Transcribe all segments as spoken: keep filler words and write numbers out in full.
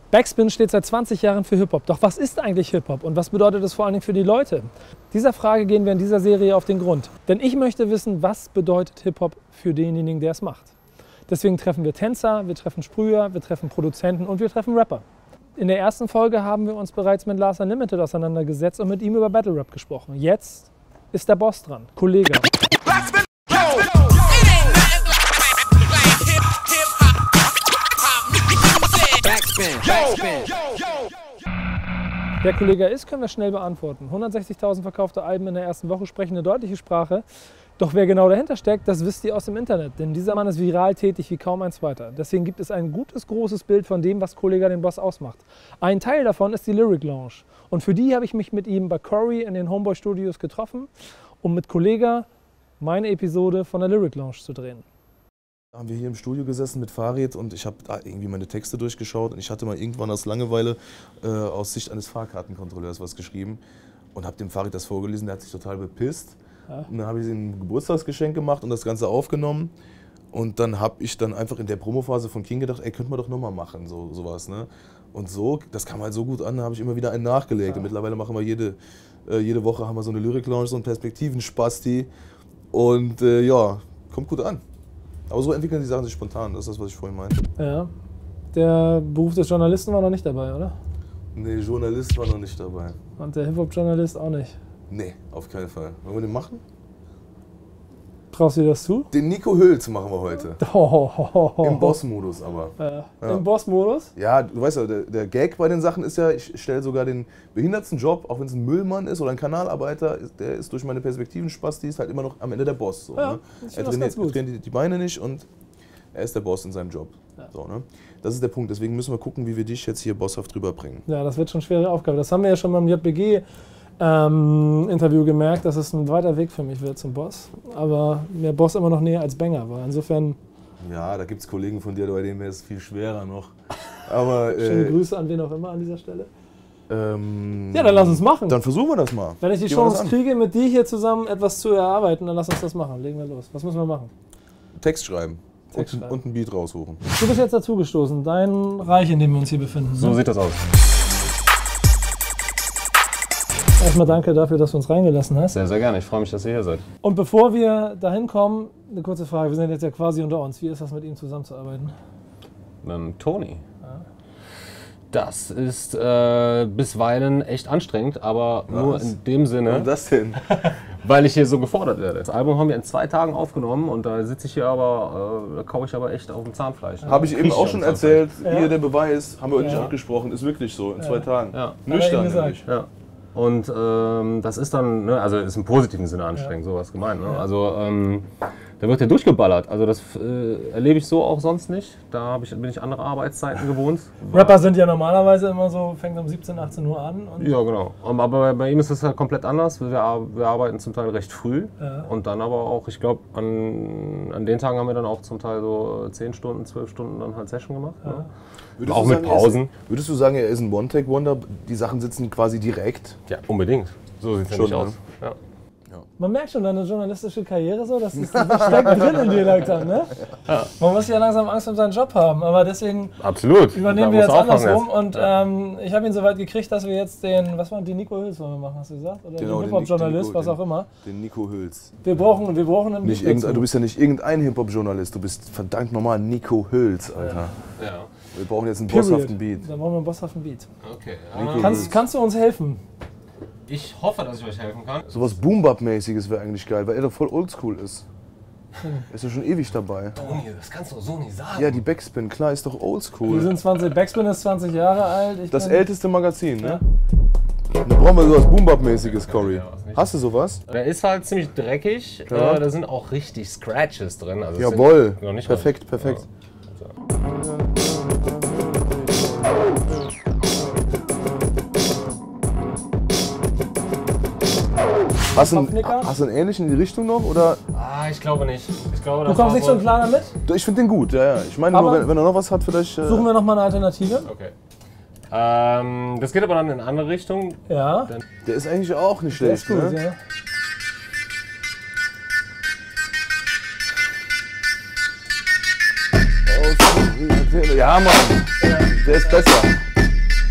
Backspin steht seit zwanzig Jahren für Hip-Hop. Doch was ist eigentlich Hip-Hop und was bedeutet es vor allen Dingen für die Leute? Dieser Frage gehen wir in dieser Serie auf den Grund. Denn ich möchte wissen, was bedeutet Hip-Hop für denjenigen, der es macht. Deswegen treffen wir Tänzer, wir treffen Sprüher, wir treffen Produzenten und wir treffen Rapper. In der ersten Folge haben wir uns bereits mit Lars Unlimited auseinandergesetzt und mit ihm über Battle Rap gesprochen. Jetzt ist der Boss dran, Kollege. Wer Kollege ist, können wir schnell beantworten. hundertsechzigtausend verkaufte Alben in der ersten Woche sprechen eine deutliche Sprache. Doch wer genau dahinter steckt, das wisst ihr aus dem Internet. Denn dieser Mann ist viral tätig wie kaum ein zweiter. Deswegen gibt es ein gutes, großes Bild von dem, was Kollege den Boss ausmacht. Ein Teil davon ist die Lyric Lounge. Und für die habe ich mich mit ihm bei Corey in den Homeboy Studios getroffen, um mit Kollege meine Episode von der Lyric Lounge zu drehen. Haben wir hier im Studio gesessen mit Farid und ich habe da irgendwie meine Texte durchgeschaut und ich hatte mal irgendwann aus Langeweile äh, aus Sicht eines Fahrkartenkontrolleurs was geschrieben und habe dem Farid das vorgelesen, der hat sich total bepisst. Ja. Und dann habe ich ihm ein Geburtstagsgeschenk gemacht und das Ganze aufgenommen und dann habe ich dann einfach in der Promophase von King gedacht, ey, könnte man doch nochmal machen, so sowas, ne? Und so, das kam halt so gut an, da habe ich immer wieder einen nachgelegt. Ja. Und mittlerweile machen wir jede, äh, jede Woche haben wir so eine Lyric Lounge, so einen Perspektiven-Spasti und äh, ja, kommt gut an. Aber so entwickeln die Sachen sich spontan, das ist das, was ich vorhin meinte. Ja. Der Beruf des Journalisten war noch nicht dabei, oder? Nee, Journalist war noch nicht dabei. Und der Hip-Hop-Journalist auch nicht? Nee, auf keinen Fall. Wollen wir den machen? Traust du dir das zu? Den Nico Hülz machen wir heute. Oh, oh, oh. Im Boss-Modus aber. Äh, ja. Im Boss-Modus? Ja, du weißt ja, der, der Gag bei den Sachen ist ja, ich stelle sogar den behindertsten Job, auch wenn es ein Müllmann ist oder ein Kanalarbeiter, der ist durch meine Perspektiven-Spastis halt immer noch am Ende der Boss. So, ja, ne? ich Er trainiert, er trainiert die Beine nicht und er ist der Boss in seinem Job. Ja. So, ne? Das ist der Punkt, deswegen müssen wir gucken, wie wir dich jetzt hier bosshaft drüber bringen. Ja, das wird schon eine schwere Aufgabe. Das haben wir ja schon beim J B G Ähm, Interview gemerkt, dass es ein weiter Weg für mich wird zum Boss. Aber mir Boss immer noch näher als Banger war. Insofern. Ja, da gibt es Kollegen von dir, bei denen wäre es viel schwerer noch. Aber, äh, schöne Grüße an wen auch immer an dieser Stelle. Ähm, ja, dann lass uns machen. Dann versuchen wir das mal. Wenn ich die Gehen Chance kriege, mit dir hier zusammen etwas zu erarbeiten, dann lass uns das machen. Legen wir los. Was müssen wir machen? Text schreiben. Text und, schreiben. und ein Beat raussuchen. Du bist jetzt dazugestoßen. Dein Reich, in dem wir uns hier befinden. So sieht das aus. Erstmal danke dafür, dass du uns reingelassen hast. Sehr, sehr gerne. Ich freue mich, dass ihr hier seid. Und bevor wir dahin kommen, eine kurze Frage. Wir sind jetzt ja quasi unter uns. Wie ist das, mit ihm zusammenzuarbeiten? Mit Toni. Ja. Das ist äh, bisweilen echt anstrengend, aber was? Nur in dem Sinne, warum das denn? Weil ich hier so gefordert werde. Das Album haben wir in zwei Tagen aufgenommen und da sitze ich hier aber, äh, da kaue ich aber echt auf dem Zahnfleisch. Habe ich eben auch schon erzählt. Ja. Hier der Beweis, haben wir nicht ja. abgesprochen, ist wirklich so, in ja. zwei Tagen. Ja. Nüchtern nämlich. Ja. Und ähm, das ist dann, ne, also ist im positiven Sinne anstrengend, ja. sowas gemeint. Ne? Also ähm, da wird ja durchgeballert. Also das äh, erlebe ich so auch sonst nicht. Da hab ich, bin ich andere Arbeitszeiten gewohnt. Rapper sind ja normalerweise immer so, fängt um siebzehn, achtzehn Uhr an. Und ja, genau. Aber bei, bei ihm ist es halt komplett anders. Wir, wir arbeiten zum Teil recht früh. Ja. Und dann aber auch, ich glaube, an, an den Tagen haben wir dann auch zum Teil so zehn Stunden, zwölf Stunden dann halt Session gemacht. Ja. Ne? Würdest auch mit sagen, Pausen. Ist, würdest du sagen, er ist ein One-Take-Wonder? Die Sachen sitzen quasi direkt? Ja, unbedingt. So sieht es nämlich aus. Ja. Ja. Man merkt schon deine journalistische Karriere so, das, ist, das steckt drin in dir langsam, ne? Ja. Man muss ja langsam Angst um seinen Job haben, aber deswegen Absolut. übernehmen wir jetzt andersrum. Und ähm, ich habe ihn so weit gekriegt, dass wir jetzt den, was war den Nico Hülz wollen wir machen, hast du gesagt? Oder genau, den Hip-Hop-Journalist, was auch immer. Den Nico Hülz. Wir brauchen, wir brauchen einen nicht irgendein, Du bist ja nicht irgendein Hip-Hop-Journalist, du bist verdammt normal Nico Hülz, Alter. Ja. Ja. Wir brauchen jetzt einen Period. bosshaften Beat. Dann brauchen wir einen bosshaften Beat. Okay. Kannst, kannst du uns helfen? Ich hoffe, dass ich euch helfen kann. So was Boom-Bap-mäßiges wäre eigentlich geil, weil er doch voll oldschool ist. Hm. Er ist ja schon ewig dabei. Toni, das kannst du so nicht sagen. Ja, die Backspin, klar, ist doch oldschool. Wir sind zwanzig, Backspin ist zwanzig Jahre alt. Ich das bin, älteste Magazin, ne? Ja. Da brauchen wir sowas Boom-Bap-mäßiges, Cory. Hast du sowas? Der ist halt ziemlich dreckig, ja. äh, da sind auch richtig Scratches drin. Also jawohl, noch nicht perfekt, mal. perfekt. Ja. So. Hast du, einen, hast du einen ähnlichen in die Richtung noch? Oder? Ah, ich glaube nicht. Ich glaube, du kommst nicht so einen Plan damit? Ich finde den gut, ja, ja. Ich meine nur, wenn, wenn er noch was hat, vielleicht... Äh suchen wir noch mal eine Alternative. Okay. Ähm, das geht aber dann in eine andere Richtung. Ja. Der ist eigentlich auch nicht Der schlecht, ist gut, ne? ja. Ja, Mann. Der ist besser.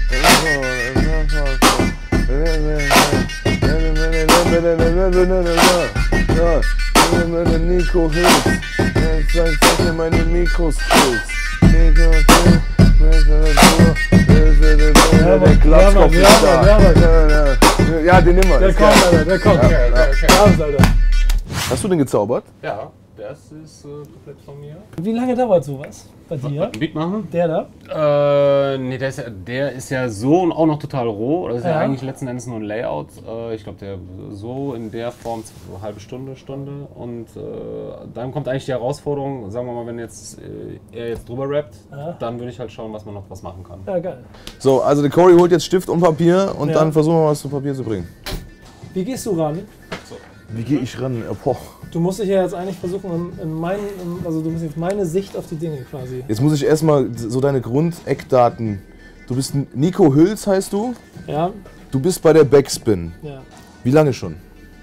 Nico Hülz, zeig mir meine Mikroskills. Nico Hülz, der Glatzkopf ist da. Ja, den nehmen wir. Der kommt, Alter, der kommt. Ja, ja. Abends, Alter. Hast du den gezaubert? Ja, das ist äh, komplett von mir. Wie lange dauert sowas bei dir? Ein Beat machen? Der da? Äh, nee, der ist, ja, der ist ja so und auch noch total roh. Das ist ja, Ja. eigentlich letzten Endes nur ein Layout. Äh, ich glaube, der so in der Form eine halbe Stunde, Stunde. Und äh, dann kommt eigentlich die Herausforderung, sagen wir mal, wenn jetzt äh, er jetzt drüber rappt, Ja. dann würde ich halt schauen, was man noch was machen kann. Ja, geil. So, also der Cory holt jetzt Stift und Papier und Ja. dann versuchen wir was zu Papier zu bringen. Wie gehst du ran? Wie gehe ich ran? Boah. Du musst dich ja jetzt eigentlich versuchen, in, in meinen, in, also du musst jetzt meine Sicht auf die Dinge quasi. Jetzt muss ich erstmal so deine Grundeckdaten. Du bist Nico Hülz, heißt du? Ja, Du bist bei der Backspin. ja. Wie lange schon?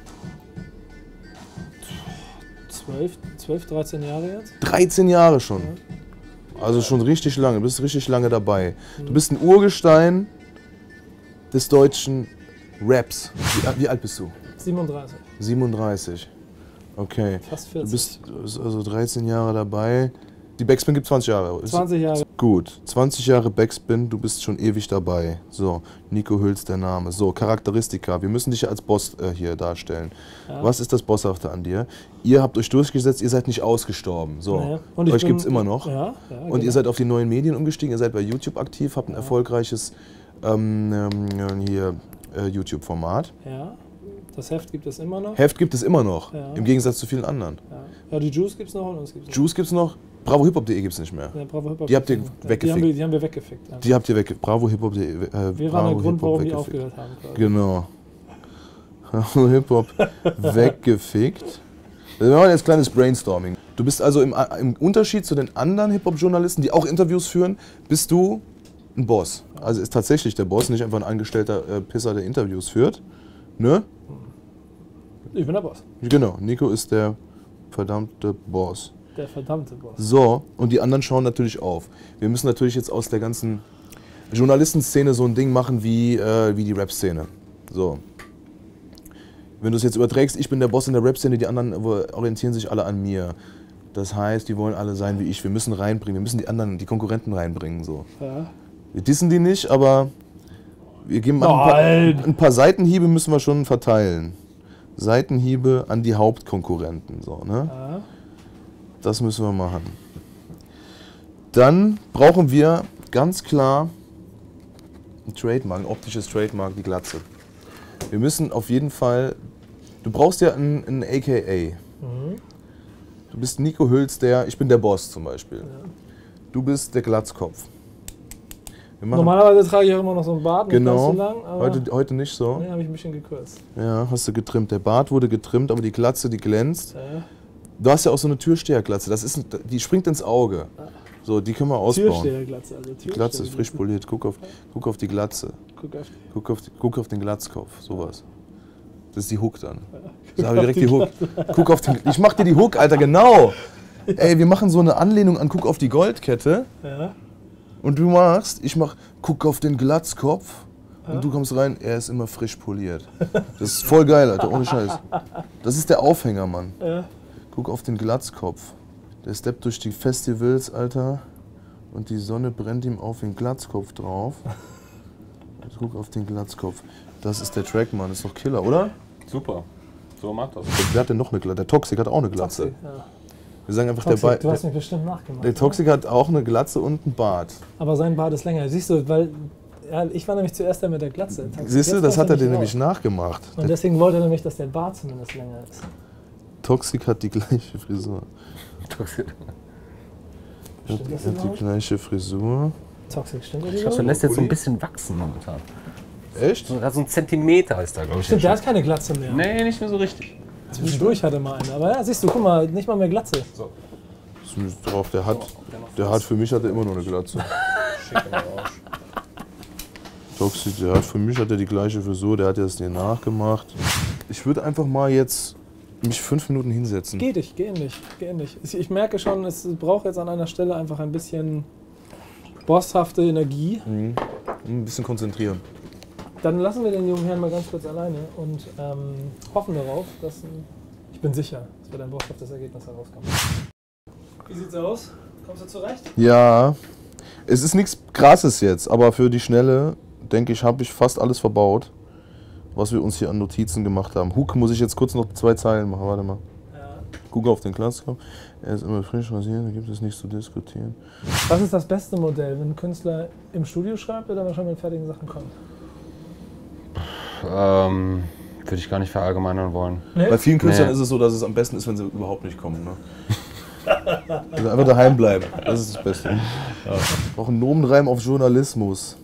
zwölf, zwölf, dreizehn Jahre jetzt? dreizehn Jahre schon. Also schon richtig lange. Du bist richtig lange dabei. Du bist ein Urgestein des deutschen Raps. Wie, wie alt bist du? siebenunddreißig, siebenunddreißig. Okay. fast Du vierzig. bist also dreizehn Jahre dabei. Die Backspin gibt zwanzig Jahre. Ist- zwanzig Jahre. Gut, zwanzig Jahre Backspin, du bist schon ewig dabei. So, Nico Hülz der Name. So, Charakteristika. Wir müssen dich ja als Boss äh, hier darstellen. Ja. Was ist das Bosshafte an dir? Ihr habt euch durchgesetzt, ihr seid nicht ausgestorben. So, Ja. Und ich euch bin- gibt es immer noch. Ja, ja, Und genau. ihr seid auf die neuen Medien umgestiegen, ihr seid bei YouTube aktiv, habt ein erfolgreiches ähm, ähm, hier, äh, YouTube-Format. Ja, das Heft gibt es immer noch. Heft gibt es immer noch, Ja. im Gegensatz zu vielen anderen. Ja, ja die Juice gibt es noch und uns gibt es noch. Juice gibt es noch, bravo hiphop punkt de gibt es nicht mehr. Ja, Bravo Hip-Hop Die habt ihr gibt's noch. weggefickt. Die haben wir, die haben wir weggefickt. Ja. Die habt ihr weg, bravo hiphop punkt de. Äh, wir waren der Bravo Grund, Hip-Hop warum die weggefickt. aufgehört haben. Quasi. Genau. Hip-Hop weggefickt. Wir machen jetzt kleines Brainstorming. Du bist also im, im Unterschied zu den anderen Hip-Hop-Journalisten, die auch Interviews führen, bist du ein Boss. Also ist tatsächlich der Boss, nicht einfach ein angestellter äh, Pisser, der Interviews führt. Ne? Ich bin der Boss. Genau, Nico ist der verdammte Boss. Der verdammte Boss. So, und die anderen schauen natürlich auf. Wir müssen natürlich jetzt aus der ganzen Journalistenszene so ein Ding machen wie, äh, wie die Rap-Szene. So. Wenn du es jetzt überträgst, ich bin der Boss in der Rap-Szene, die anderen orientieren sich alle an mir. Das heißt, die wollen alle sein wie ich. Wir müssen reinbringen, wir müssen die anderen, die Konkurrenten reinbringen. So. Ja. Wir dissen die nicht, aber wir geben ein paar, Nein. ein paar Seitenhiebe müssen wir schon verteilen. Seitenhiebe an die Hauptkonkurrenten. So, ne? Ja. Das müssen wir machen. Dann brauchen wir ganz klar ein Trademark, ein optisches Trademark, die Glatze. Wir müssen auf jeden Fall, du brauchst ja ein, ein A K A. Mhm. Du bist Nico Hülz, der, ich bin der Boss zum Beispiel. Ja. Du bist der Glatzkopf. Wir machen, Normalerweise trage ich auch immer noch so einen Bart, nicht genau, ganz so lang, aber heute, heute nicht so. nee, habe ich ein bisschen gekürzt. Ja, hast du getrimmt. Der Bart wurde getrimmt, aber die Glatze, die glänzt. Ja. Du hast ja auch so eine Türsteherglatze, das ist, ein- die springt ins Auge. So, die können wir ausbauen. Türsteherglatze, also Die Glatze ist frisch poliert, guck auf, guck auf die Glatze. Guck auf, Guck auf, die, guck auf den Glatzkopf, sowas. Das ist die Hook dann. guck Da habe ich auf direkt die Hook. Guck auf den, ich mach dir die Hook, Alter, genau. Ey, wir machen so eine Anlehnung an Guck auf die Goldkette. Ja. Und du machst, ich mach Guck auf den Glatzkopf. Und du kommst rein, er ist immer frisch poliert. Das ist voll geil, Alter, ohne Scheiß. Das ist der Aufhänger, Mann. Ja. Guck auf den Glatzkopf. Der steppt durch die Festivals, Alter. Und die Sonne brennt ihm auf den Glatzkopf drauf. Guck auf den Glatzkopf. Das ist der Track, Mann. Das ist doch Killer, oder? Super. So macht das. Wer hat denn noch eine Glatze? Der Toxic hat auch eine Glatze. Toxic, ja. Wir sagen einfach, Toxic, der, du Ba- hast der, mich bestimmt nachgemacht. der Toxic hat auch eine Glatze und einen Bart. Aber sein Bart ist länger. Siehst du, weil ja, ich war nämlich zuerst der mit der Glatze. Toxic. Siehst du, Jetzt das kommt hat er dir raus. nämlich nachgemacht. Und Der deswegen wollte er nämlich, dass der Bart zumindest länger ist. Toxic hat die gleiche Frisur. Stimmt das Hat die überhaupt? gleiche Frisur. Toxic, stimmt das Ich überhaupt? glaube, lässt jetzt so ein bisschen wachsen momentan. Echt? So, so ein Zentimeter ist da, glaube ich. Stimmt, der hat keine Glatze mehr. Nee, nicht mehr so richtig. Zwischendurch hatte mal eine. Aber ja, siehst du, guck mal, nicht mal mehr Glatze. So. Ist drauf, der hat, der hat für mich hat er immer noch eine Glatze. Toxic, der hat für mich hat er die gleiche Frisur, der hat das dir nachgemacht. Ich würde einfach mal jetzt mich fünf Minuten hinsetzen. Geh dich, geh nicht, geh nicht. Ich ich merke schon, es braucht jetzt an einer Stelle einfach ein bisschen bosshafte Energie. Mhm. Ein bisschen konzentrieren. Dann lassen wir den jungen Herrn mal ganz kurz alleine und ähm, hoffen darauf, dass, ein, ich bin sicher, dass bei deinem Bosshaft das Ergebnis herauskommt. Wie sieht's aus? Kommst du zurecht? Ja, es ist nichts Krasses jetzt, aber für die Schnelle, denke ich, habe ich fast alles verbaut, was wir uns hier an Notizen gemacht haben. Hook muss ich jetzt kurz noch zwei Zeilen machen, warte mal. Ja. Guck auf den Klassiker. Er ist immer frisch rasiert, da gibt es nichts zu diskutieren. Was ist das beste Modell, wenn ein Künstler im Studio schreibt oder wenn er schon mit fertigen Sachen kommt? Ähm, würde ich gar nicht verallgemeinern wollen. Nee? Bei vielen Künstlern Nee. ist es so, dass es am besten ist, wenn sie überhaupt nicht kommen. Ne? Also einfach daheim bleiben, das ist das Beste. Ja. Auch ein Nomenreim auf Journalismus.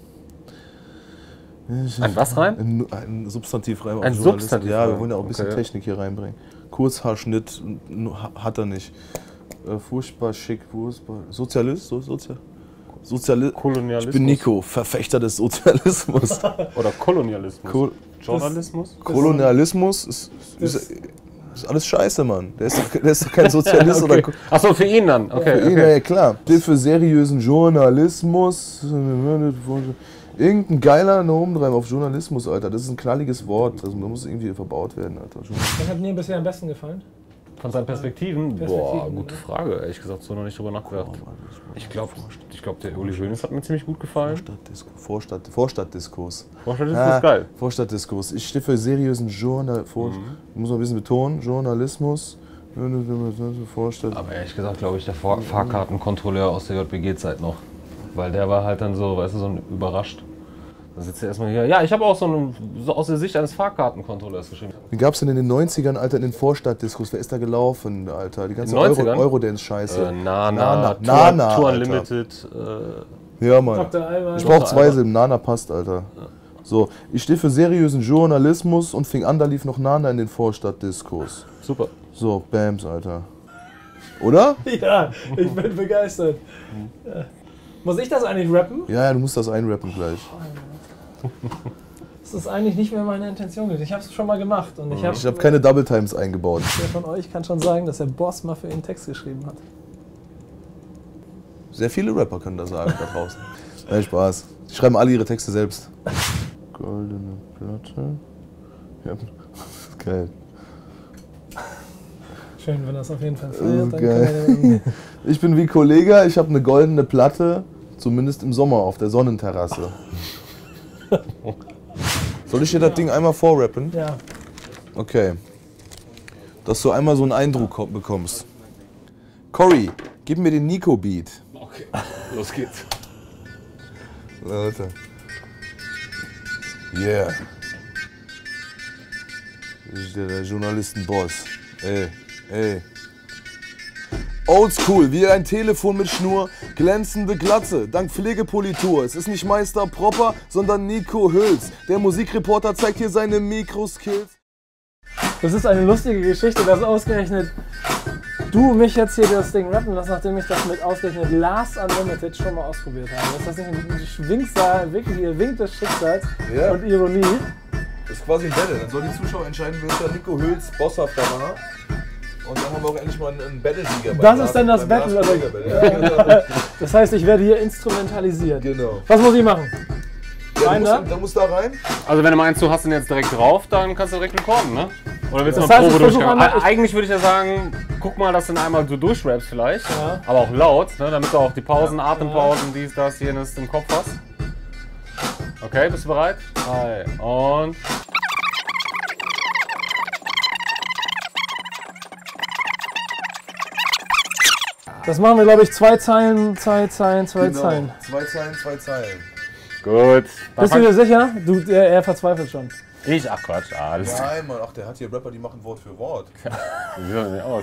Ein was rein? Ein, ein Substantivreim auf Ein Journalismus. Substantivreim? Ja, wir wollen ja auch ein bisschen Okay. Technik hier reinbringen. Kurzhaarschnitt hat er nicht. Äh, furchtbar schick, furchtbar. Sozialist? So, Sozial Soziali Kolonialismus. Ich bin Nico, Verfechter des Sozialismus. Oder Kolonialismus. Kol Journalismus? Kolonialismus ist, ist, ist alles scheiße, Mann. Der ist doch, der ist doch kein Sozialist Okay. oder. Achso, für ihn dann. Okay, Für ihn, okay. ja klar. Steht für seriösen Journalismus. Irgendein geiler Nomenreim auf Journalismus, Alter. Das ist ein knalliges Wort. Das muss irgendwie verbaut werden, Alter. Was hat mir bisher am besten gefallen? Von seinen Perspektiven? Perspektiven, Boah, gute ne? Frage. Ehrlich gesagt, so noch nicht drüber nachgedacht. Ich glaube, ich glaub, der Uli Hoeneß hat mir ziemlich gut gefallen. Vorstadtdisco, Vorstadt, Vorstadtdiskurs. Vorstadtdiskurs Ah, ist geil. Vorstadtdiskurs. Ich stehe für seriösen Journal. Vor, Mhm. muss man ein bisschen betonen. Journalismus. Vorstadt. Aber ehrlich gesagt, glaube ich, der Fahr Fahrkartenkontrolleur aus der J B G-Zeit noch. Weil der war halt dann so, weißt du, so ein überrascht. Dann sitzt er erstmal hier. Ja, ich habe auch so, einen, so aus der Sicht eines Fahrkartenkontrolleurs geschrieben. Wie gab es denn in den neunzigern, Alter, in den Vorstadtdiskurs? Wer ist da gelaufen, Alter? Die ganze In den neunzigern? Euro, Euro-Dance-Scheiße. Äh, Nana, Nana, Tour, Nana, Tour Alter. Unlimited. Äh, Ja, Mann. Doktor Alban. Ich brauch Doktor zwei Alban. Silben. Nana passt, Alter. So, ich stehe für seriösen Journalismus und fing an, da lief noch Nana in den Vorstadtdiskurs. super. So, Bams, Alter. Oder? Ja, ich bin begeistert. Ja. Muss ich das eigentlich rappen? Ja, ja, du musst das einrappen gleich. Das ist eigentlich nicht mehr meine Intention gewesen. Ich habe es schon mal gemacht und ich habe. Ich habe keine Double Times eingebaut. Wer von euch kann schon sagen, dass der Boss mal für ihn einen Text geschrieben hat? Sehr viele Rapper können das sagen da draußen. Nein, Spaß. Die schreiben alle ihre Texte selbst. Goldene Platte. Ja, geil. Schön, wenn das auf jeden Fall Das feiert. ist Dann geil. kann er, Ich bin wie Kollege, ich habe eine goldene Platte, zumindest im Sommer auf der Sonnenterrasse. Soll ich dir das Ding einmal vorrappen? ja, Okay. Dass du einmal so einen Eindruck ko- bekommst. Cory, gib mir den Nico-Beat. Okay, los geht's. Leute. Yeah. Das ist der, der Journalistenboss. Ey, ey. Oldschool, wie ein Telefon mit Schnur, glänzende Glatze, dank Pflegepolitur. Es ist nicht Meister Propper, sondern Nico Hülz. Der Musikreporter zeigt hier seine Mikroskills. das ist eine lustige Geschichte, dass ausgerechnet du mich jetzt hier das Ding rappen lässt, nachdem ich das mit ausgerechnet Last Unlimited schon mal ausprobiert habe. Ist das nicht ein Schwingsaal, wirklich ihr Wink des Schicksals Ja. und Ironie? Das ist quasi ein Battle. Dann soll die Zuschauer entscheiden, welcher Nico Hülz bosshafter war. Und dann haben wir auch endlich mal einen Battle-Sieger. Das ist dann das Battle, oder? Das heißt, ich werde hier instrumentalisiert. Genau. Was muss ich machen? Ja, Rein du da? musst, da musst da rein. Also wenn du meinst, du hast ihn jetzt direkt drauf, dann kannst du direkt recorden, ne? Oder willst du Das mal heißt, ich Probe versuch durchgehen? einmal- ich- Eigentlich würde ich ja sagen, guck mal, dass du ihn einmal so durchrappst vielleicht. Ja. Aber auch laut, ne? Damit du auch die Pausen, Atempausen, dies, das, jenes im Kopf hast. Okay, bist du bereit? Drei und... Das machen wir, glaube ich, zwei Zeilen, zwei Zeilen, zwei Genau. Zeilen. Zwei Zeilen, zwei Zeilen. Gut. Bist du dir sicher? Du, er, er verzweifelt schon. Ich? Ach Quatsch, alles. Nein, Mann, ach, der hat hier Rapper, die machen Wort für Wort. Wie sieht das denn aus?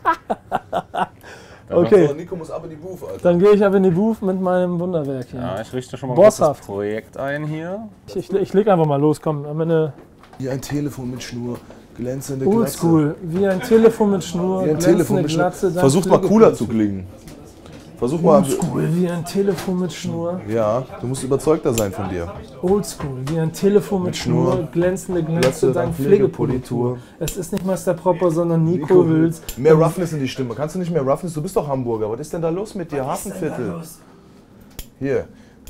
Okay, So, Nico muss ab in die Booth, Alter. dann gehe ich aber in die Booth mit meinem Wunderwerk hier. Ja, ich richte schon mal kurz Bosshaft. das Projekt ein hier. Ich, ich, ich leg einfach mal los, komm. Am Ende Wie ein Telefon mit Schnur, glänzende Glatze. oldschool, wie ein Telefon mit Schnur, Wie ein glänzende Telefon mit Schnur. Glatze. dank Versuch mal cooler zu Pflegepolitur. klingen. Versuch mal. Oldschool, wie ein Telefon mit Schnur. Ja, du musst überzeugter sein von dir. Oldschool, wie ein Telefon mit, Schnur, Schnur, glänzende Glatze, Glatze, dank dank Pflegepolitur. Es ist nicht Meister Propper, sondern Nico, Hülz. Mehr Roughness in die Stimme. Kannst du nicht mehr Roughness? Du bist doch Hamburger. Was ist denn da los mit dir? Hafenviertel. Hier.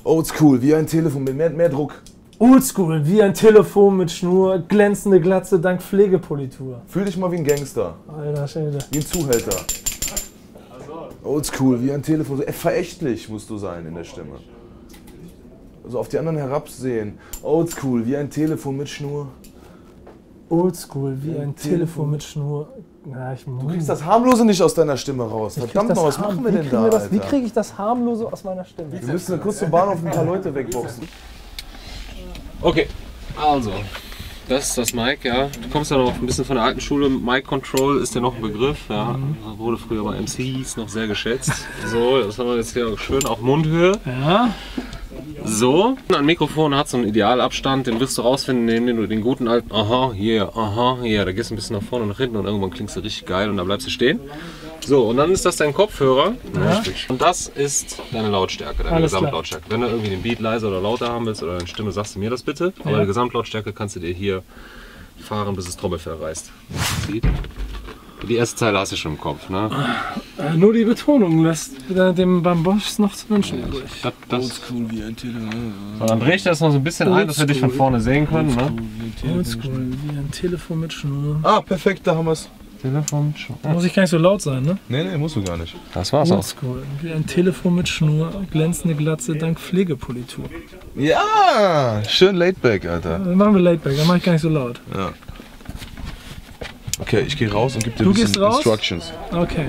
Oldschool, wie ein Telefon mit mehr, mehr Druck. Oldschool, wie ein Telefon mit Schnur, glänzende Glatze dank Pflegepolitur. Fühl dich mal wie ein Gangster. Alter Schäde. Wie ein Zuhälter. Oldschool, wie ein Telefon. So verächtlich musst du sein in der Stimme. Also auf die anderen herabsehen. Oldschool, wie ein Telefon mit Schnur. Oldschool, wie ein Telefon mit Schnur. Ja, ich Du kriegst das Harmlose nicht aus deiner Stimme raus. Verdammt mal, was machen wir denn da, das, Wie Alter? kriege ich das Harmlose aus meiner Stimme? Wir müssen kurz zum Bahnhof ein paar Leute wegboxen. Okay, also, das ist das Mic, ja. Du kommst ja noch ein bisschen von der alten Schule. Mic Control ist ja noch ein Begriff, ja. Mhm. Wurde früher bei M Cs noch sehr geschätzt. So, das haben wir jetzt hier schön auf Mundhöhe. Ja. So, ein Mikrofon hat so einen Idealabstand, den wirst du rausfinden, indem du den guten alten Aha, yeah, aha, yeah, da gehst du ein bisschen nach vorne und nach hinten und irgendwann klingst du richtig geil und da bleibst du stehen. So, und dann ist das dein Kopfhörer. Ja. Und das ist deine Lautstärke, deine Alles Gesamtlautstärke. Wenn du irgendwie den Beat leiser oder lauter haben willst oder deine Stimme, sagst du mir das bitte. Aber Ja. die Gesamtlautstärke kannst du dir hier fahren, bis das Trommelfell reißt. Die erste Zeile hast du schon im Kopf, ne? Äh, nur die Betonung lässt dem beim Boss noch zu wünschen übrig. Das, das, Cool, wie ein Telefon. so, dann drehe ich das noch so ein bisschen ein, dass wir dich von vorne sehen können, ne? Oldschool, wie ein Telefon mit Schnur. Ah, perfekt, da haben wir's. Telefon schon. Muss ich gar nicht so laut sein, ne? Nee, nee, musst du gar nicht. Das war's auch. Oldschool, wie ein Telefon mit Schnur, glänzende Glatze dank Pflegepolitur. Ja, schön laidback, Alter. Dann machen wir Laidback, dann mache ich gar nicht so laut. Ja. Okay, ich gehe raus und gebe dir Du ein bisschen gehst raus? Instructions. Okay.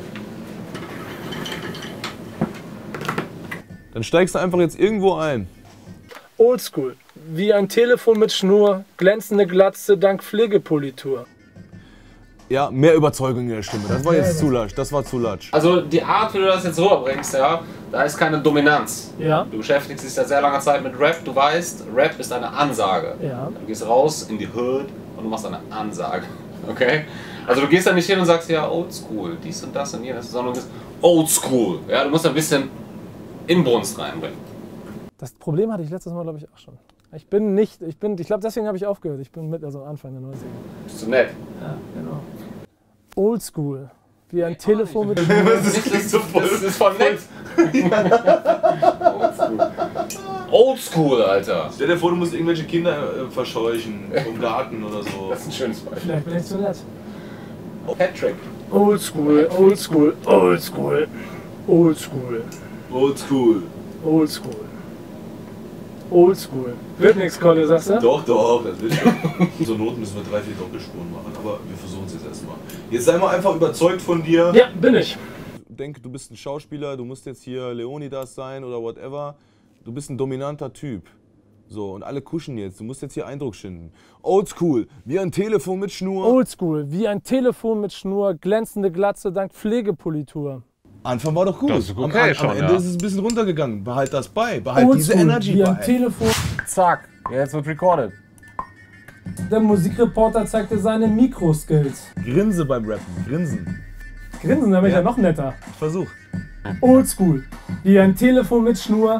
Dann steigst du einfach jetzt irgendwo ein. Oldschool, wie ein Telefon mit Schnur, glänzende Glatze dank Pflegepolitur. Ja, mehr Überzeugung in der Stimme. Das war jetzt zu lasch. Das war zu latsch. Also die Art, wie du das jetzt rüberbringst, ja, da ist keine Dominanz. Ja. Du beschäftigst dich seit sehr langer Zeit mit Rap, du weißt, Rap ist eine Ansage. Ja. Du gehst raus in die Hood und du machst eine Ansage. Okay? Also du gehst da nicht hin und sagst, ja, oldschool, dies und das und jenes, sondern du gehst oldschool. Ja, du musst ein bisschen Inbrunst reinbringen. Das Problem hatte ich letztes Mal, glaube ich, auch schon. Ich bin nicht, ich bin, ich glaube, deswegen habe ich aufgehört. Ich bin mit, also Anfang der neunziger. Bist du nett? Ja, genau. Oldschool, wie ein Telefon mit Schnur. Das ist, so voll, das ist voll nett. Oldschool. Oldschool, Alter. Stell dir vor, du musst irgendwelche Kinder äh, verscheuchen vom Garten oder so. Das ist ein schönes Beispiel. Vielleicht bin ich zu nett. Patrick. Oldschool, oldschool, oldschool, oldschool, Oldschool. oldschool, oldschool. Wird nix, Kolle, sagst du? Doch, doch, das wird schon. Zur Not müssen wir drei, vier Doppelspuren machen, aber wir versuchen es jetzt erstmal. Jetzt sei mal einfach überzeugt von dir. Ja, bin ich. Denk, du bist ein Schauspieler, du musst jetzt hier Leonidas sein oder whatever. Du bist ein dominanter Typ. So, und alle kuschen jetzt. Du musst jetzt hier Eindruck schinden. Oldschool, wie ein Telefon mit Schnur. Oldschool, wie ein Telefon mit Schnur, glänzende Glatze dank Pflegepolitur. Anfang war doch gut. Das ist okay am, am, schon, am Ende ja. ist es ein bisschen runtergegangen. Behalt das bei. Behalt diese Oldschool, Energy wie ein bei. Telefon. Zack, jetzt wird recorded. Der Musikreporter zeigte seine Mikroskills. Grinse beim Rappen. Grinsen. Grinsen, da bin ich Ja. ja noch netter. Versuch. Oldschool, wie ein Telefon mit Schnur.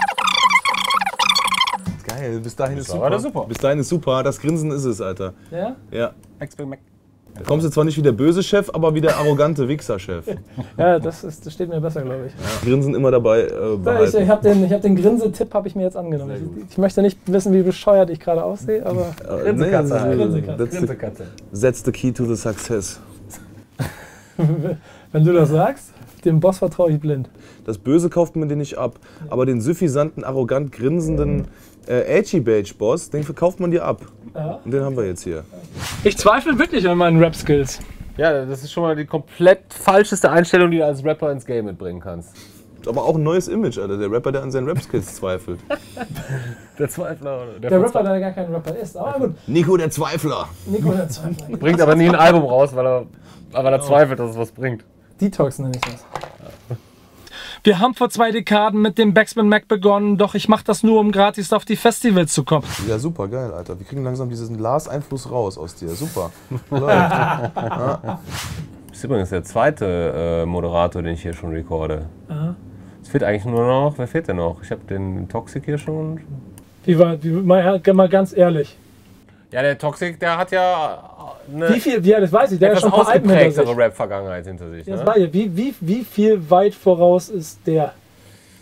Geil, bis dahin ist war super. das super. Bis dahin ist super. Das Grinsen ist es, Alter. Ja? Ja. Da kommst du zwar nicht wie der böse Chef, aber wie der arrogante Wichser-Chef. Ja, das, ist, das steht mir besser, glaube ich. Grinsen immer dabei äh, Ich, behalten. ich habe den, ich hab den Grinsetipp habe ich mir jetzt angenommen. Ich, ich möchte nicht wissen, wie bescheuert ich gerade aussehe, aber Äh, nee, das ist- Grinsekatze. that's the- That's the key to the success. wenn du das sagst, dem Boss vertraue ich blind. Das Böse kauft man dir nicht ab, aber den suffisanten, arrogant grinsenden äh, Edgy-Badge-Boss, den verkauft man dir ab. Ja. Und den haben wir jetzt hier. Ich zweifle wirklich an meinen Rap-Skills. Ja, das ist schon mal die komplett falscheste Einstellung, die du als Rapper ins Game mitbringen kannst. Aber auch ein neues Image, Alter. Der Rapper, der an seinen Rap-Skills zweifelt. Der Zweifler. Der, Der Rapper, der gar kein Rapper ist. Aber gut, Nico, der Zweifler. Nico, der Zweifler. bringt aber nie ein Album raus, weil er, weil er zweifelt, dass es was bringt. Detox nenne ich das. Wir haben vor zwei Dekaden mit dem Backspin Mac begonnen, doch ich mache das nur, um gratis auf die Festivals zu kommen. Ja, super, geil, Alter. Wir kriegen langsam diesen Lars-Einfluss raus aus dir. Super. Läuft. Ja. Das ist übrigens der zweite äh, Moderator, den ich hier schon recorde. Aha. Es fehlt eigentlich nur noch, wer fehlt denn noch? Ich habe den Toxic hier schon. Wie war, wie, mal, mal ganz ehrlich. Ja, der Toxic, der hat ja eine Wie viel, ja, das weiß ich, der hat etwas schon ein paar Alben hinter sich. ausgeprägtere Rap-Vergangenheit hinter sich. Das Ne? weiß ich. Wie, wie, wie viel weit voraus ist der?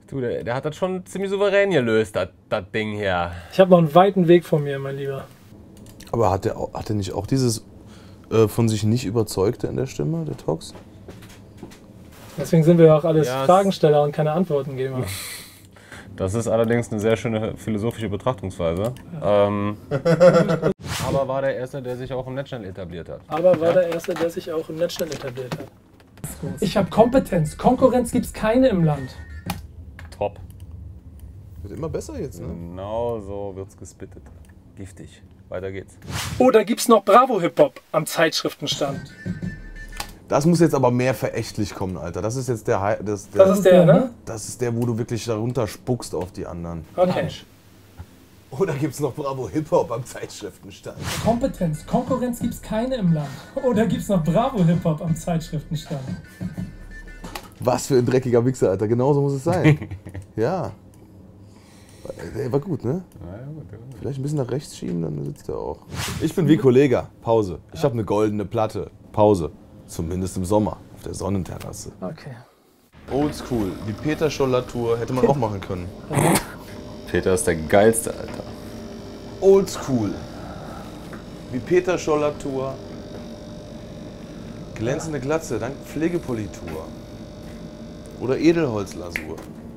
Du, der, der hat das schon ziemlich souverän gelöst, das, das Ding hier. Ich habe noch einen weiten Weg vor mir, mein Lieber. Aber hat der, hat der nicht auch dieses äh, von sich nicht überzeugte in der Stimme, der Tox? Deswegen sind wir ja auch alles Ja, Fragensteller und keine Antwortengeber. Das ist allerdings eine sehr schöne philosophische Betrachtungsweise. Ja. Ähm, aber war der Erste, der sich auch im Netz schnell etabliert hat. Aber war der Erste, der sich auch im Netz schnell etabliert hat. Ich habe Kompetenz. Konkurrenz gibt es keine im Land. Top. Wird immer besser jetzt, ne? Genau so wird's gespittet. Giftig. Weiter geht's. Oh, da gibt's noch Bravo Hip Hop am Zeitschriftenstand. Das muss jetzt aber mehr verächtlich kommen, Alter. Das ist jetzt der, Hi- das, der, Das ist der, ne? das ist der, wo du wirklich darunter spuckst auf die anderen. Okay. Oder gibt's noch Bravo Hip-Hop am Zeitschriftenstand? Kompetenz. Konkurrenz gibt's keine im Land. Oh, da gibt's noch Bravo Hip Hop am Zeitschriftenstand. Was für ein dreckiger Wichser, Alter. Genauso muss es sein. Ja. Der war gut, ne? Vielleicht ein bisschen nach rechts schieben, dann sitzt er auch. Ich bin wie Kollege. Pause. Ich habe eine goldene Platte. Pause. Zumindest im Sommer. Auf der Sonnenterrasse. Okay. Oldschool. Die Peter Scholler-Tour hätte man auch machen können. Peter ist der geilste, Alter. Oldschool. Wie Peter Scholler-Tour. Glänzende Glatze, dank Pflegepolitur. Oder Edelholzlasur.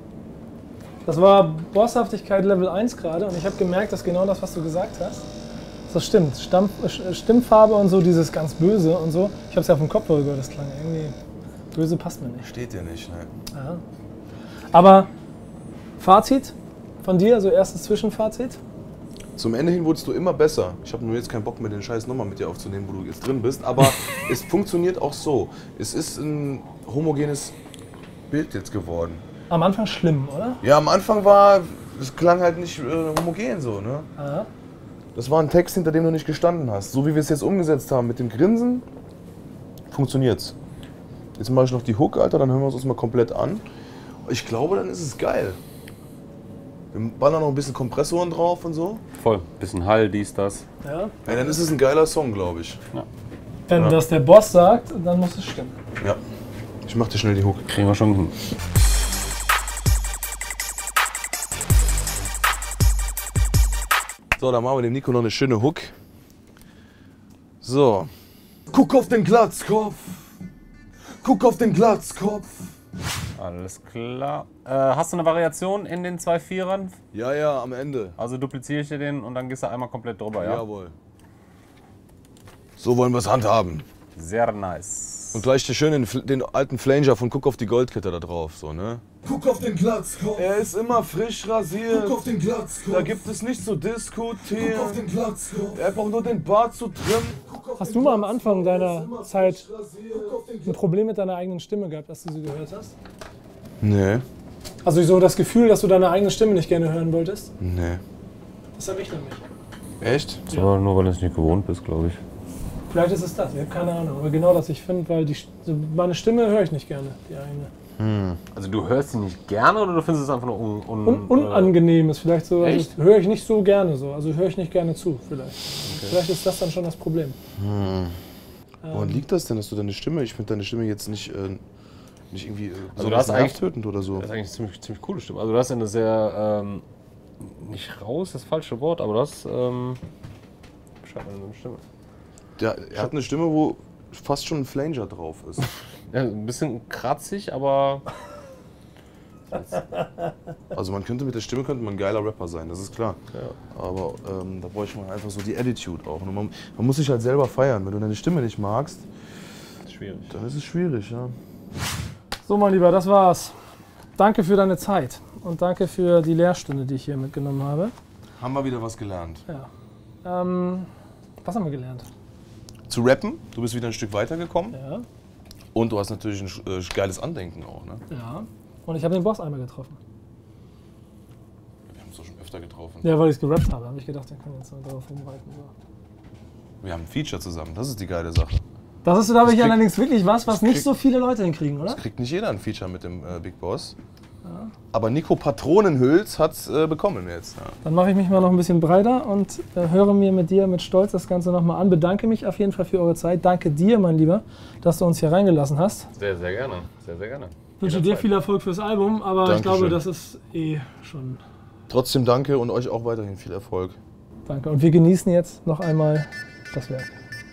Das war Bosshaftigkeit Level eins gerade und ich habe gemerkt, dass genau das, was du gesagt hast, das stimmt. Stamm, Stimmfarbe und so, dieses ganz Böse und so. Ich habe es ja auf dem Kopfhörer gehört, das klang irgendwie böse, passt mir nicht. Steht dir nicht, ne? Ja. Aber Fazit von dir, also erstes Zwischenfazit? Zum Ende hin wurdest du immer besser. Ich habe nur jetzt keinen Bock mehr, den Scheiß nochmal mit dir aufzunehmen, wo du jetzt drin bist. Aber es funktioniert auch so. Es ist ein homogenes Bild jetzt geworden. Am Anfang schlimm, oder? Ja, am Anfang war, es klang halt nicht äh, homogen so, ne? Aha. Das war ein Text, hinter dem du nicht gestanden hast. So wie wir es jetzt umgesetzt haben mit dem Grinsen, funktioniert's. Jetzt mache ich noch die Hook, Alter, dann hören wir uns das mal komplett an. Ich glaube, dann ist es geil. Wir ballern noch ein bisschen Kompressoren drauf und so. Voll. Bisschen Hall, dies, das. Ja. Ja, dann ist es ein geiler Song, glaube ich. Ja. Wenn Ja. das der Boss sagt, dann muss es stimmen. Ja. Ich mach dir schnell die Hook. Kriegen wir schon hin. So, dann machen wir dem Nico noch eine schöne Hook. So. Guck auf den Glatzkopf. Guck auf den Glatzkopf. Alles klar. Äh, hast du eine Variation in den zwei Vierern? Ja, ja, am Ende. Also dupliziere ich dir den und dann gehst du einmal komplett drüber, ja? Jawohl. So wollen wir es handhaben. Sehr nice. Und gleich den schönen, den alten Flanger von Guck auf die Goldkette da drauf, so, ne? Guck auf den Glatzkopf. Er ist immer frisch rasiert. Guck auf den Glatzkopf. Da gibt es nichts zu diskutieren. Guck auf den Glatzkopf. Er braucht nur den Bart zu trimmen. Hast du mal am Anfang deiner Zeit ein Problem mit deiner eigenen Stimme gehabt, dass du sie gehört hast? Nee, Also so das Gefühl, dass du deine eigene Stimme nicht gerne hören wolltest? nee. Das habe ich nämlich. Echt? So, nur weil du es nicht gewohnt bist, glaube ich. Vielleicht ist es das, ich habe keine Ahnung. Aber genau das, ich finde, weil die, meine Stimme höre ich nicht gerne, die eigene. Also du hörst sie nicht gerne oder du findest es einfach nur un, un, Un unangenehm ist vielleicht so, also Echt? höre ich nicht so gerne so, also höre ich nicht gerne zu vielleicht. Vielleicht ist das dann schon das Problem. Woran liegt das denn, dass du deine Stimme, ich finde deine Stimme jetzt nicht, äh, nicht irgendwie äh, Also du hast eigentlich- nervtötend oder so. Das ist eigentlich eine ziemlich, ziemlich coole Stimme. Also du hast ja eine sehr, ähm, nicht raus, das falsche Wort, aber du hast, ähm, beschreib mal eine Stimme. Der, er hat eine Stimme, wo fast schon ein Flanger drauf ist. Ja, ein bisschen kratzig, aber Also man könnte mit der Stimme könnte man ein geiler Rapper sein, das ist klar. ja. Aber ähm, da bräuchte man einfach so die Attitude auch. Und man, man muss sich halt selber feiern. Wenn du deine Stimme nicht magst, ist schwierig. dann ist es schwierig, ja. So mein Lieber, das war's. Danke für deine Zeit und danke für die Lehrstunde, die ich hier mitgenommen habe. Haben wir wieder was gelernt. Ja. Ähm, was haben wir gelernt? Zu rappen, du bist wieder ein Stück weitergekommen. Ja. Und du hast natürlich ein äh, geiles Andenken auch, ne? Ja. Und ich habe den Boss einmal getroffen. Wir haben uns doch schon öfter getroffen. Ja, weil ich es gerappt habe, habe ich gedacht, der kann jetzt mal darauf rumreiten. So. Wir haben ein Feature zusammen, das ist die geile Sache. Das ist, glaube ich, krieg- allerdings wirklich was, was das nicht krieg- so viele Leute hinkriegen, oder? Das kriegt nicht jeder ein Feature mit dem äh, Big Boss. Aber Nico Patronenhülz hat es äh, bekommen jetzt. Ja. Dann mache ich mich mal noch ein bisschen breiter und äh, höre mir mit dir mit Stolz das Ganze nochmal an. Bedanke mich auf jeden Fall für eure Zeit. Danke dir, mein Lieber, dass du uns hier reingelassen hast. Sehr, sehr gerne. Sehr, sehr gerne. wünsche dir viel Erfolg fürs Album, aber Dankeschön. ich glaube, das ist eh schon... Trotzdem danke und euch auch weiterhin viel Erfolg. Danke. Und wir genießen jetzt noch einmal das Werk.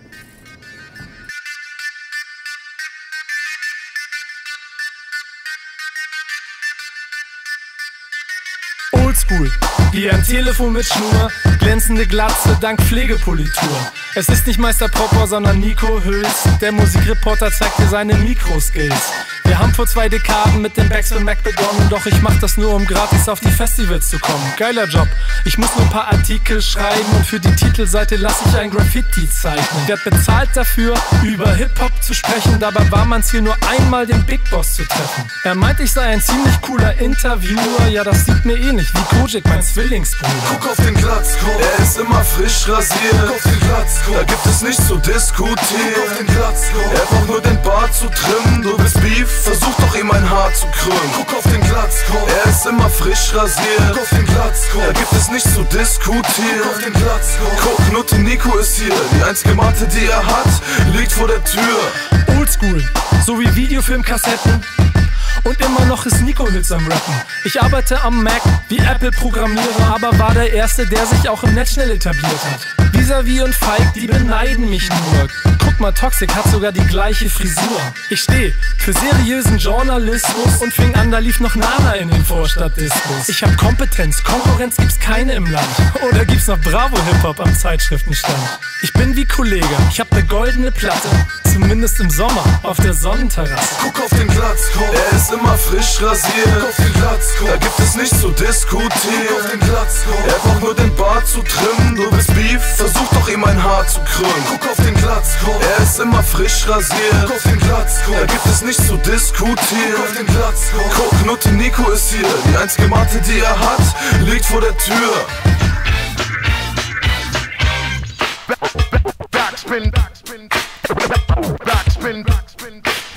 Oldschool, wie ein Telefon mit Schnur, glänzende Glatze dank Pflegepolitur. Es ist nicht Meister Popper, sondern Nico Hüls. Der Musikreporter zeigt dir seine Mikroskills. Wir haben vor zwei Dekaden mit dem Backspin Mac begonnen, doch ich mach das nur, um gratis auf die Festivals zu kommen. Geiler Job, ich muss nur ein paar Artikel schreiben und für die Titelseite lasse ich ein Graffiti zeichnen. Werd bezahlt dafür, über Hip-Hop zu sprechen, dabei war mein Ziel nur einmal den Big Boss zu treffen. Er meint, ich sei ein ziemlich cooler Interviewer, ja das sieht mir eh nicht wie Kojak, mein Zwillingsbruder. Guck auf den Glatzkopf, er ist immer frisch rasiert. Guck auf den Glatzkopf, da gibt es nichts zu diskutieren. Guck auf den Glatzkopf, er braucht nur den Bart zu trimmen. Du bist Beef, versuch doch ihm ein Haar zu krümmen. Guck auf den Glatzkopf, er ist immer frisch rasiert. Guck auf den Glatzkopf, da gibt es nichts zu diskutieren. Guck auf den Glatzkopf, guck, Nutte Nico ist hier. Die einzige Matte, die er hat, liegt vor der Tür. Oldschool, so wie Videofilmkassetten. Und immer noch ist Nico Hüls am Rappen. Ich arbeite am Mac wie Apple-Programmierer, aber war der Erste, der sich auch im Netz schnell etabliert hat. Visavi und Falk, die beneiden mich nur. Guck mal, Toxic hat sogar die gleiche Frisur. Ich steh für seriösen Journalismus und fing an, da lief noch Nana in den Vorstadtdiskos. Ich hab Kompetenz, Konkurrenz gibt's keine im Land. Oder gibt's noch Bravo-Hip-Hop am Zeitschriftenstand? Ich bin wie Kollege, ich hab ne goldene Platte, zumindest im Sommer auf der Sonnenterrasse. Guck auf den Glatzkopf, er ist immer frisch rasiert. Guck auf den Glatzkopf, da gibt es nichts zu diskutieren. Guck auf den Glatzkopf, er braucht nur den Bart zu trimmen. Du bist Beef, versuch doch ihm ein Haar zu krümmen. Guck auf den Glatzkopf, er ist immer frisch rasiert. Guck auf den Glatzkopf, da gibt es nichts zu diskutieren. Guck auf den Glatzkopf, guck, Nutte Nico ist hier. Die einzige Matte, die er hat, liegt vor der Tür. Backspin, backspin, backspin, backspin.